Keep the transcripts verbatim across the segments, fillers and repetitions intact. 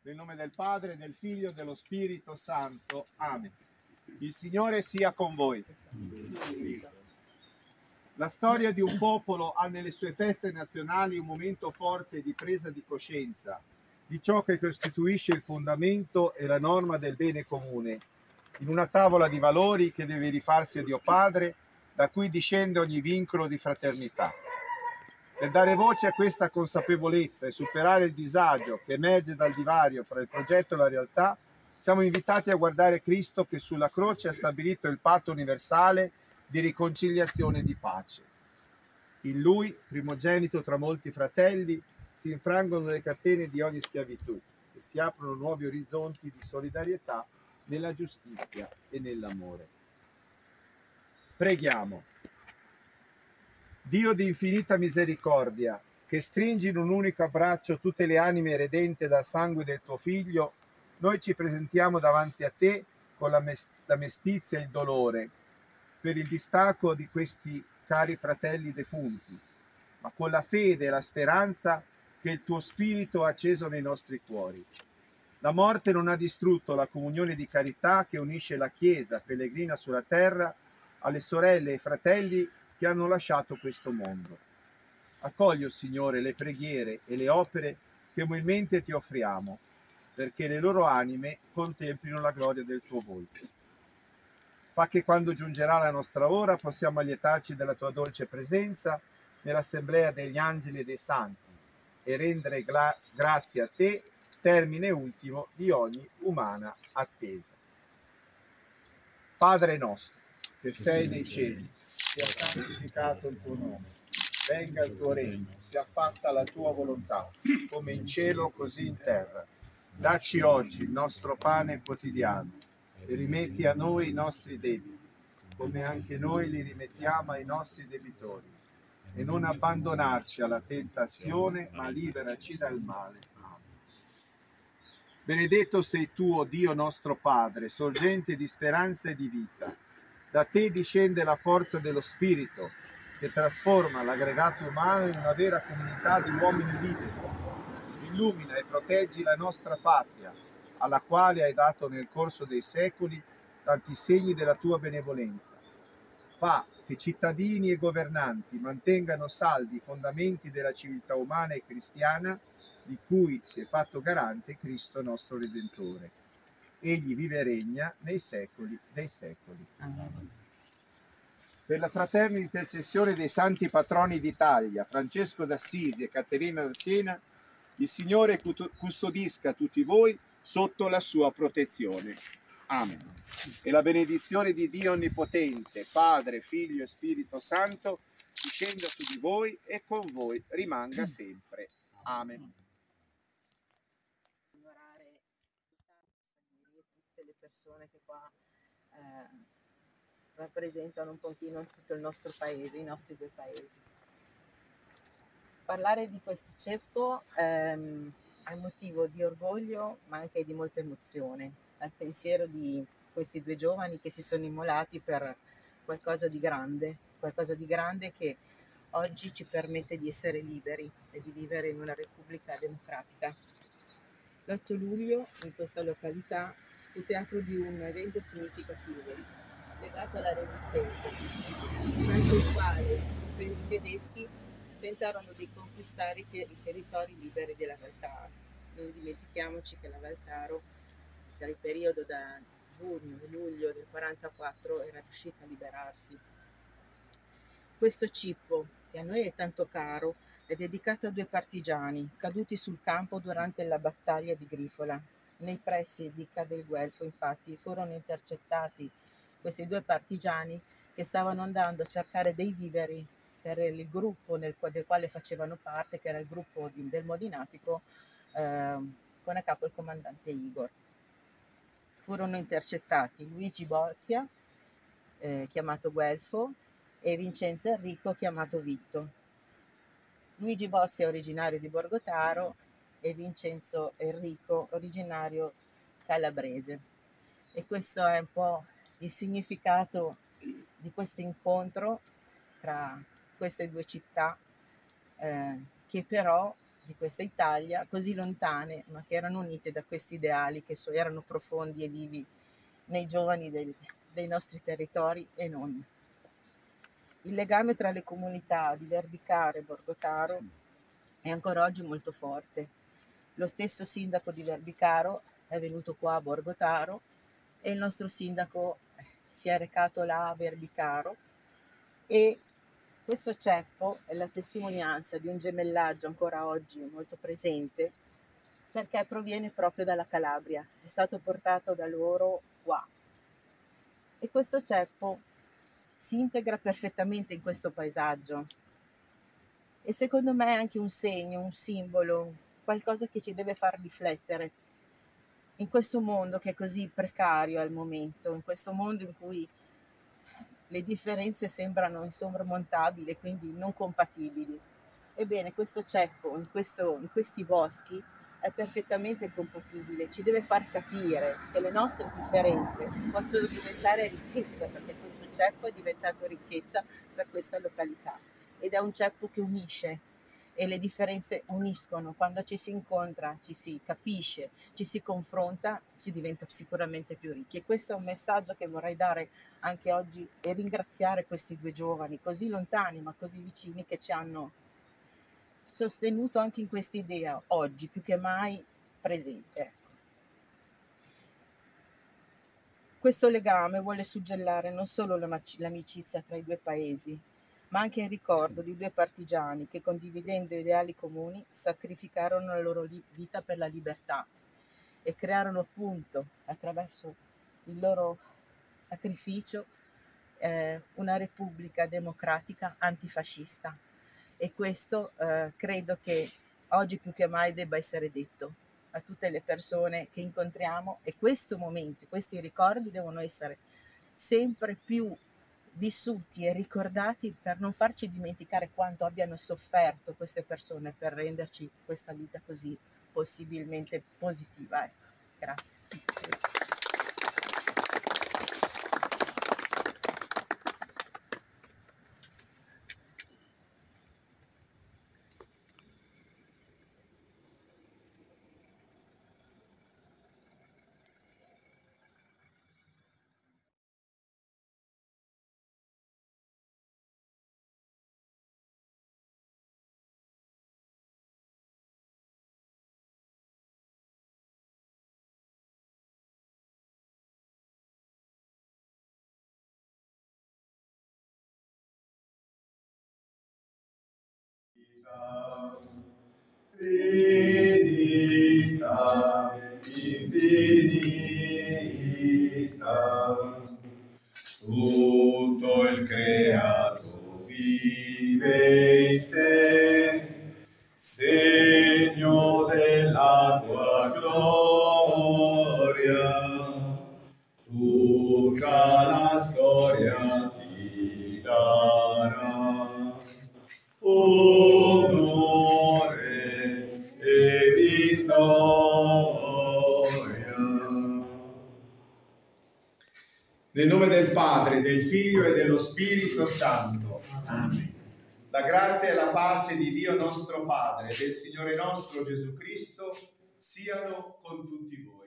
Nel nome del Padre, del Figlio e dello Spirito Santo. Amen. Il Signore sia con voi. La storia di un popolo ha nelle sue feste nazionali un momento forte di presa di coscienza di ciò che costituisce il fondamento e la norma del bene comune, in una tavola di valori che deve rifarsi a Dio Padre, da cui discende ogni vincolo di fraternità. Per dare voce a questa consapevolezza e superare il disagio che emerge dal divario fra il progetto e la realtà, siamo invitati a guardare Cristo che sulla croce ha stabilito il patto universale di riconciliazione e di pace. In Lui, primogenito tra molti fratelli, si infrangono le catene di ogni schiavitù e si aprono nuovi orizzonti di solidarietà nella giustizia e nell'amore. Preghiamo. Dio di infinita misericordia, che stringi in un unico abbraccio tutte le anime redente dal sangue del tuo Figlio, noi ci presentiamo davanti a te con la, mes- la mestizia e il dolore per il distacco di questi cari fratelli defunti, ma con la fede e la speranza che il tuo Spirito ha acceso nei nostri cuori. La morte non ha distrutto la comunione di carità che unisce la Chiesa pellegrina sulla terra alle sorelle e ai fratelli che hanno lasciato questo mondo. Accogli, o Signore, le preghiere e le opere che umilmente ti offriamo, perché le loro anime contemplino la gloria del tuo volto. Fa che quando giungerà la nostra ora possiamo allietarci della tua dolce presenza nell'assemblea degli angeli e dei santi e rendere gra- grazie a te, termine ultimo di ogni umana attesa. Padre nostro, che sei nei cieli, sia santificato il tuo nome, venga il tuo regno, sia fatta la tua volontà, come in cielo così in terra. Dacci oggi il nostro pane quotidiano e rimetti a noi i nostri debiti, come anche noi li rimettiamo ai nostri debitori. E non abbandonarci alla tentazione, ma liberaci dal male. Amen. Benedetto sei tu, o Dio nostro Padre, sorgente di speranza e di vita. Da te discende la forza dello Spirito, che trasforma l'aggregato umano in una vera comunità di uomini liberi. Illumina e proteggi la nostra patria, alla quale hai dato nel corso dei secoli tanti segni della tua benevolenza. Fa che cittadini e governanti mantengano saldi i fondamenti della civiltà umana e cristiana, di cui si è fatto garante Cristo nostro Redentore. Egli vive e regna nei secoli dei secoli. Amen. Per la fraterna intercessione dei santi patroni d'Italia, Francesco d'Assisi e Caterina da Siena, il Signore custodisca tutti voi sotto la sua protezione. Amen. E la benedizione di Dio Onnipotente, Padre, Figlio e Spirito Santo, discenda su di voi e con voi rimanga sempre. Amen. Onorare tutte le persone che qua eh, rappresentano un pochino tutto il nostro paese, i nostri due paesi. Parlare di questo ceppo ehm, è motivo di orgoglio, ma anche di molta emozione, al pensiero di questi due giovani che si sono immolati per qualcosa di grande, qualcosa di grande che oggi ci permette di essere liberi e di vivere in una repubblica democratica. L'otto luglio in questa località fu teatro di un evento significativo legato alla resistenza, durante il quale i tedeschi tentarono di conquistare i territori liberi della Valtaro. Non dimentichiamoci che la Valtaro, dal periodo da giugno e luglio del quarantaquattro, era riuscita a liberarsi. Questo cippo, che a noi è tanto caro, è dedicato a due partigiani caduti sul campo durante la battaglia di Grifola. Nei pressi di Ca del Guelfo, infatti, furono intercettati questi due partigiani che stavano andando a cercare dei viveri per il gruppo nel, del quale facevano parte, che era il gruppo di, del Modinatico, eh, con a capo il comandante Igor. Furono intercettati Luigi Borzia, eh, chiamato Guelfo, e Vincenzo Enrico, chiamato Vitto. Luigi Borzia è originario di Borgotaro e Vincenzo Enrico originario calabrese. E questo è un po' il significato di questo incontro tra queste due città, eh, che però di questa Italia, così lontane, ma che erano unite da questi ideali che so, erano profondi e vivi nei giovani del, dei nostri territori e non. Il legame tra le comunità di Verbicaro e Borgotaro è ancora oggi molto forte. Lo stesso sindaco di Verbicaro è venuto qua a Borgotaro e il nostro sindaco si è recato là a Verbicaro, e questo ceppo è la testimonianza di un gemellaggio ancora oggi molto presente, perché proviene proprio dalla Calabria, è stato portato da loro qua. E questo ceppo si integra perfettamente in questo paesaggio e secondo me è anche un segno, un simbolo, qualcosa che ci deve far riflettere in questo mondo che è così precario al momento, in questo mondo in cui le differenze sembrano insormontabili e quindi non compatibili. Ebbene, questo ceppo in, questo, in questi boschi è perfettamente compatibile, ci deve far capire che le nostre differenze possono diventare ricchezza, perché questo ceppo è diventato ricchezza per questa località ed è un ceppo che unisce e le differenze uniscono. Quando ci si incontra, ci si capisce, ci si confronta, si diventa sicuramente più ricchi. E questo è un messaggio che vorrei dare anche oggi e ringraziare questi due giovani così lontani ma così vicini, che ci hanno sostenuto anche in questa idea, oggi più che mai presente. Questo legame vuole suggellare non solo l'amicizia tra i due paesi, ma anche il ricordo di due partigiani che, condividendo ideali comuni, sacrificarono la loro vita per la libertà e crearono appunto, attraverso il loro sacrificio, eh, una repubblica democratica antifascista. E questo eh, credo che oggi più che mai debba essere detto a tutte le persone che incontriamo, e questo momento, questi ricordi devono essere sempre più vissuti e ricordati per non farci dimenticare quanto abbiano sofferto queste persone per renderci questa vita così possibilmente positiva. Ecco, grazie. Finita, infinita, tutto il creato vive in te, segno della tua gloria, tutta la storia ti darà onore e vittoria. Nel nome del Padre, del Figlio e dello Spirito Santo. Amen. La grazia e la pace di Dio nostro Padre e del Signore nostro Gesù Cristo siano con tutti voi.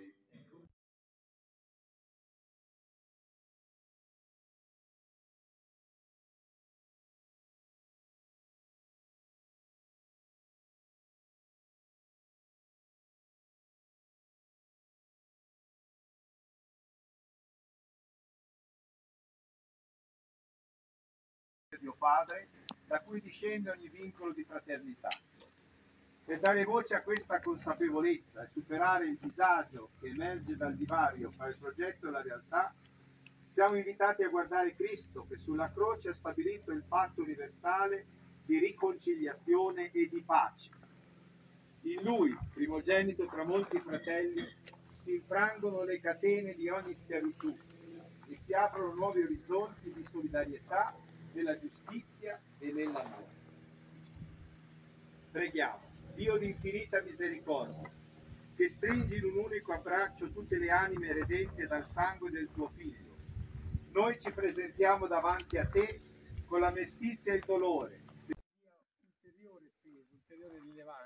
Dio Padre, da cui discende ogni vincolo di fraternità. Per dare voce a questa consapevolezza e superare il disagio che emerge dal divario fra il progetto e la realtà, siamo invitati a guardare Cristo, che sulla croce ha stabilito il patto universale di riconciliazione e di pace. In Lui, primogenito tra molti fratelli, si infrangono le catene di ogni schiavitù e si aprono nuovi orizzonti di solidarietà, nella giustizia e nell'amore. Preghiamo, Dio di infinita misericordia, che stringi in un unico abbraccio tutte le anime redente dal sangue del tuo Figlio. Noi ci presentiamo davanti a te con la mestizia e il dolore. Ulteriore peso, ulteriore rilevanza, no?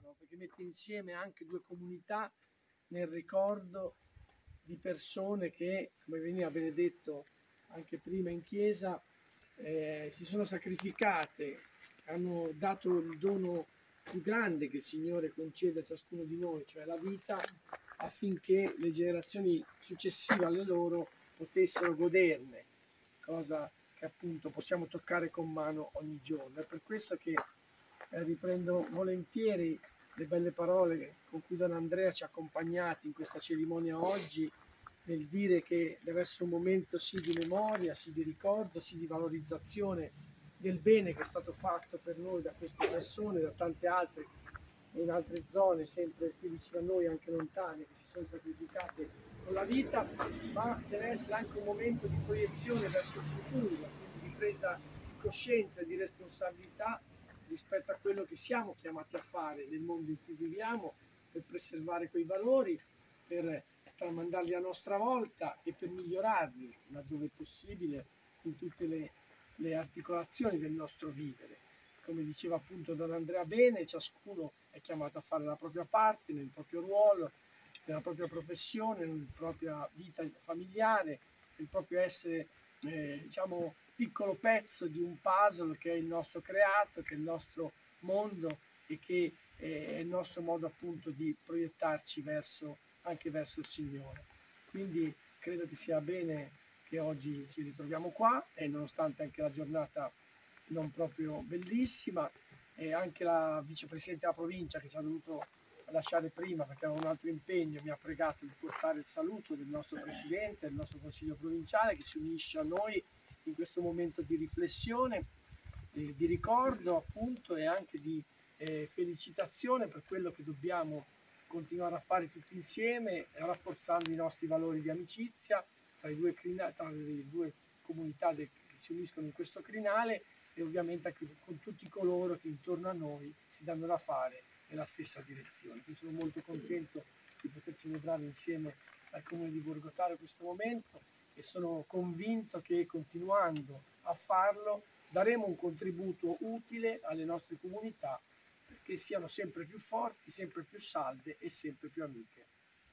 no? Perché mette insieme anche due comunità nel ricordo di persone che, come veniva benedetto anche prima in chiesa, eh, si sono sacrificate, hanno dato il dono più grande che il Signore concede a ciascuno di noi, cioè la vita, affinché le generazioni successive alle loro potessero goderne, cosa che appunto possiamo toccare con mano ogni giorno. È per questo che eh, riprendo volentieri le belle parole con cui Don Andrea ci ha accompagnati in questa cerimonia oggi, nel dire che deve essere un momento sì di memoria, sì di ricordo, sì di valorizzazione del bene che è stato fatto per noi da queste persone, da tante altre in altre zone, sempre qui vicino a noi, anche lontane, che si sono sacrificate con la vita, ma deve essere anche un momento di proiezione verso il futuro, quindi di presa di coscienza e di responsabilità rispetto a quello che siamo chiamati a fare nel mondo in cui viviamo, per preservare quei valori, per tramandarli a nostra volta e per migliorarli laddove è possibile in tutte le, le articolazioni del nostro vivere. Come diceva appunto Don Andrea bene, ciascuno è chiamato a fare la propria parte nel proprio ruolo, nella propria professione, nella propria vita familiare, nel proprio essere eh, diciamo piccolo pezzo di un puzzle che è il nostro creato, che è il nostro mondo e che è il nostro modo appunto di proiettarci verso, anche verso il Signore. Quindi credo che sia bene che oggi ci ritroviamo qua e nonostante anche la giornata non proprio bellissima, e anche la vicepresidente della provincia che ci ha dovuto lasciare prima perché aveva un altro impegno mi ha pregato di portare il saluto del nostro presidente, del nostro consiglio provinciale che si unisce a noi in questo momento di riflessione, eh, di ricordo appunto e anche di eh, felicitazione per quello che dobbiamo continuare a fare tutti insieme, rafforzando i nostri valori di amicizia tra, i due, tra le due comunità che si uniscono in questo crinale e ovviamente anche con tutti coloro che intorno a noi si danno da fare nella stessa direzione. Quindi sono molto contento di poter celebrare insieme al Comune di Borgotaro questo momento e sono convinto che continuando a farlo daremo un contributo utile alle nostre comunità perché siano sempre più forti, sempre più salde e sempre più amiche.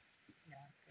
Grazie.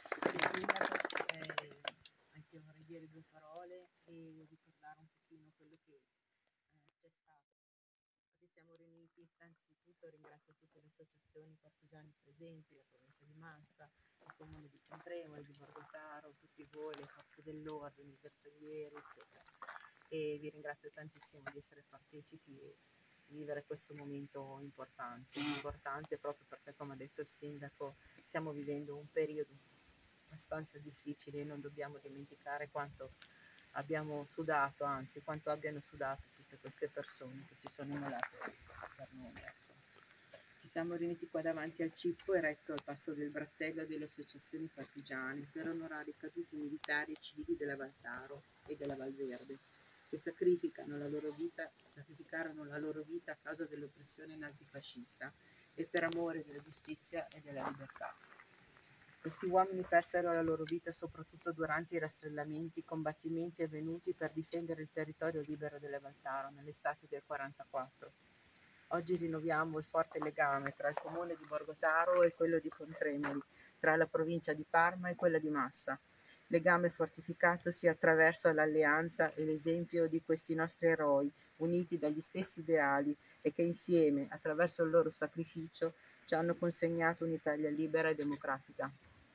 Sindaco, eh, anche io vorrei dire due parole e ricordare un pochino quello che eh, c'è stato. Oggi siamo riuniti, innanzitutto ringrazio tutte le associazioni partigiani presenti, la provincia di Massa, il comune di Pontremoli, di Borgotaro, tutti voi, le forze dell'ordine, i bersaglieri, eccetera. E vi ringrazio tantissimo di essere partecipi e vivere questo momento importante, importante proprio perché, come ha detto il sindaco, stiamo vivendo un periodo abbastanza difficile e non dobbiamo dimenticare quanto abbiamo sudato, anzi quanto abbiano sudato tutte queste persone che si sono immolate per noi. Ecco. Ci siamo riuniti qua davanti al cippo eretto al passo del Brattello delle associazioni partigiane per onorare i caduti militari e civili della Valtaro e della Valverde, che sacrificano la loro vita, sacrificarono la loro vita a causa dell'oppressione nazifascista e per amore della giustizia e della libertà. Questi uomini persero la loro vita soprattutto durante i rastrellamenti, i combattimenti avvenuti per difendere il territorio libero della Valtaro nell'estate del quarantaquattro. Oggi rinnoviamo il forte legame tra il comune di Borgotaro e quello di Pontremoli, tra la provincia di Parma e quella di Massa. Legame fortificatosi attraverso l'alleanza e l'esempio di questi nostri eroi, uniti dagli stessi ideali e che insieme, attraverso il loro sacrificio, ci hanno consegnato un'Italia libera e democratica.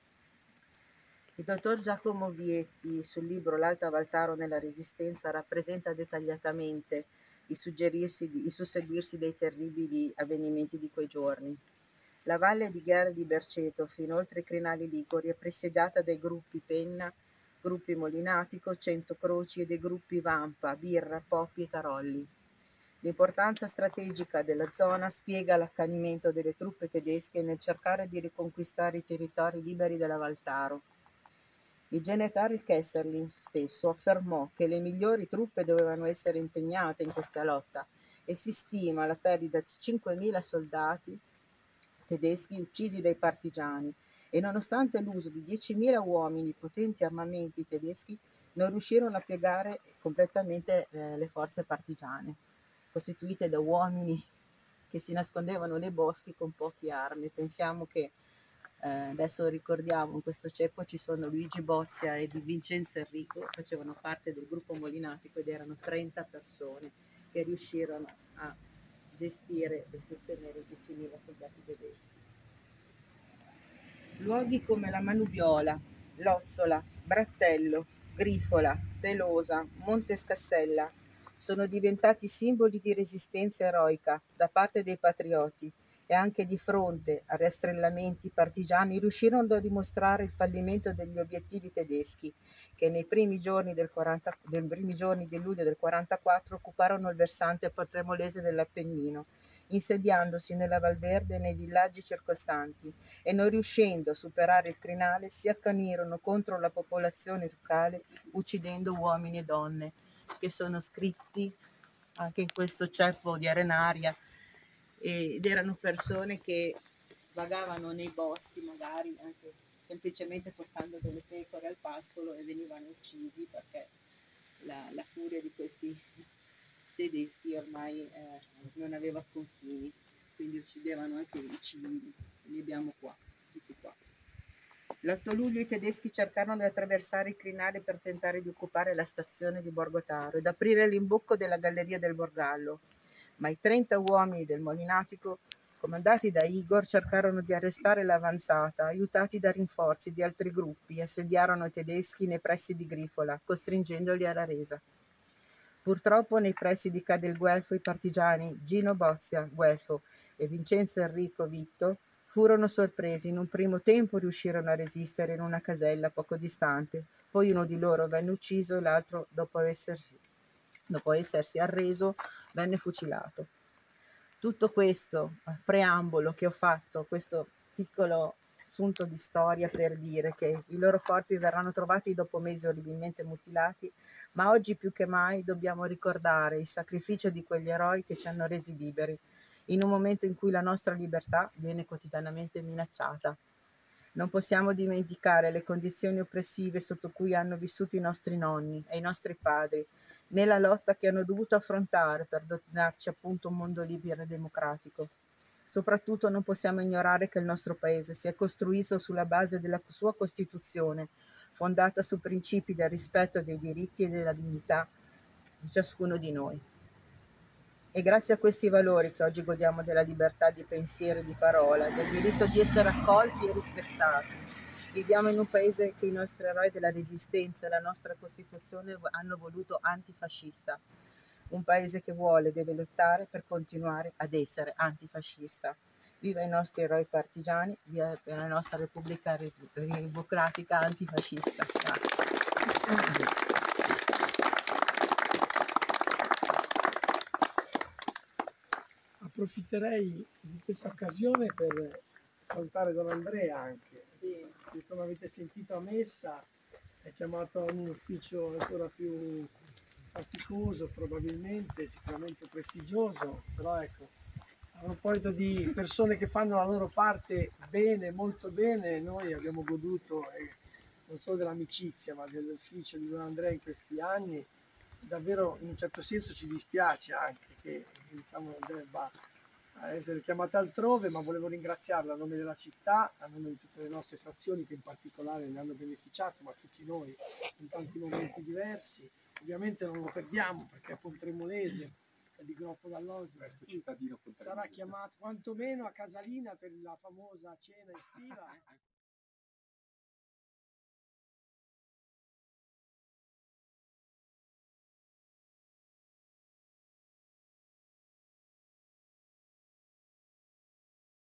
Il dottor Giacomo Vietti, sul libro L'Alta Valtaro nella Resistenza, rappresenta dettagliatamente il, suggerirsi, il susseguirsi dei terribili avvenimenti di quei giorni. La valle di Gherra di Berceto, inoltre i crinali liguri, è presidiata dai gruppi Penna, gruppi Molinatico, Cento Croci e dei gruppi Vampa, Birra, Poppi e Tarolli. L'importanza strategica della zona spiega l'accanimento delle truppe tedesche nel cercare di riconquistare i territori liberi della Valtaro. Il generale Kesselring stesso affermò che le migliori truppe dovevano essere impegnate in questa lotta e si stima la perdita di cinquemila soldati tedeschi uccisi dai partigiani e nonostante l'uso di diecimila uomini potenti armamenti tedeschi non riuscirono a piegare completamente eh, le forze partigiane, costituite da uomini che si nascondevano nei boschi con poche armi. Pensiamo che eh, adesso ricordiamo, in questo ceppo ci sono Luigi Bozia e Di Vincenzo Enrico, facevano parte del gruppo molinatico ed erano trenta persone che riuscirono a gestire e sostenere i diecimila soldati tedeschi. Luoghi come la Manubiola, Lozzola, Brattello, Grifola, Pelosa, Monte Scassella sono diventati simboli di resistenza eroica da parte dei patrioti e anche di fronte a rastrellamenti partigiani riuscirono a dimostrare il fallimento degli obiettivi tedeschi che nei primi giorni del, quaranta, nei primi giorni di luglio del quarantaquattro occuparono il versante patrimolese dell'Appennino, insediandosi nella Valverde e nei villaggi circostanti e non riuscendo a superare il crinale si accanirono contro la popolazione locale uccidendo uomini e donne, che sono scritti anche in questo ceppo di Arenaria, ed erano persone che vagavano nei boschi magari anche semplicemente portando delle pecore al pascolo e venivano uccisi perché la, la furia di questi tedeschi ormai eh, non aveva confini, quindi uccidevano anche i civili. Li abbiamo qua, tutti qua. L'otto luglio i tedeschi cercarono di attraversare il crinale per tentare di occupare la stazione di Borgotaro ed aprire l'imbocco della galleria del Borgallo, ma i trenta uomini del Molinatico, comandati da Igor, cercarono di arrestare l'avanzata, aiutati da rinforzi di altri gruppi, e assediarono i tedeschi nei pressi di Grifola, costringendoli alla resa. Purtroppo nei pressi di Ca del Guelfo i partigiani Gino Bozia, Guelfo, e Vincenzo Enrico Vitto furono sorpresi. In un primo tempo riuscirono a resistere in una casella poco distante, poi uno di loro venne ucciso e l'altro, dopo essersi, dopo essersi arreso, venne fucilato. Tutto questo preambolo che ho fatto, questo piccolo assunto di storia per dire che i loro corpi verranno trovati dopo mesi orribilmente mutilati, ma oggi più che mai dobbiamo ricordare il sacrificio di quegli eroi che ci hanno resi liberi, in un momento in cui la nostra libertà viene quotidianamente minacciata. Non possiamo dimenticare le condizioni oppressive sotto cui hanno vissuto i nostri nonni e i nostri padri, nella lotta che hanno dovuto affrontare per donarci appunto un mondo libero e democratico. Soprattutto non possiamo ignorare che il nostro paese si è costruito sulla base della sua Costituzione, fondata su principi del rispetto dei diritti e della dignità di ciascuno di noi. È grazie a questi valori che oggi godiamo della libertà di pensiero e di parola, del diritto di essere accolti e rispettati. Viviamo in un paese che i nostri eroi della resistenza e la nostra Costituzione hanno voluto antifascista. Un paese che vuole e deve lottare per continuare ad essere antifascista. Viva i nostri eroi partigiani, viva la nostra Repubblica Democratica antifascista. Grazie. Approfitterei di questa occasione per salutare Don Andrea anche, Sì. che come avete sentito a messa è chiamato a un ufficio ancora più fasticoso, probabilmente, sicuramente prestigioso, però ecco, a proposito di persone che fanno la loro parte bene, molto bene, noi abbiamo goduto eh, non solo dell'amicizia ma dell'ufficio di Don Andrea in questi anni. Davvero in un certo senso ci dispiace anche che diciamo debba essere chiamata altrove, ma volevo ringraziarla a nome della città, a nome di tutte le nostre frazioni che in particolare ne hanno beneficiato, ma tutti noi in tanti momenti diversi. Ovviamente non lo perdiamo perché è Pontremolese, è di Groppo d'All'Osio, sarà chiamato quantomeno a Casalina per la famosa cena estiva.